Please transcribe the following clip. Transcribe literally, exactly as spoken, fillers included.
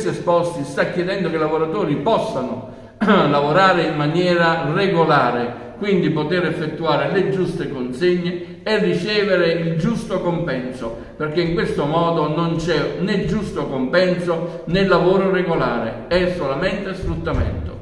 testo esposti sta chiedendo che i lavoratori possano lavorare in maniera regolare, quindi poter effettuare le giuste consegne e ricevere il giusto compenso, perché in questo modo non c'è né giusto compenso né lavoro regolare, è solamente sfruttamento.